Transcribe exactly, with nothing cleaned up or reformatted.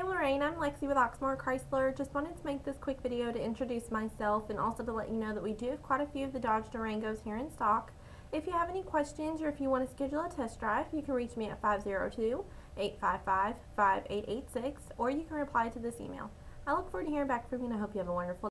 Hey Lorraine, I'm Lexi with Oxmoor Chrysler. Just wanted to make this quick video to introduce myself and also to let you know that we do have quite a few of the Dodge Durangos here in stock. If you have any questions or if you want to schedule a test drive, you can reach me at five zero two, eight five five, five eight eight six or you can reply to this email. I look forward to hearing back from you and I hope you have a wonderful day.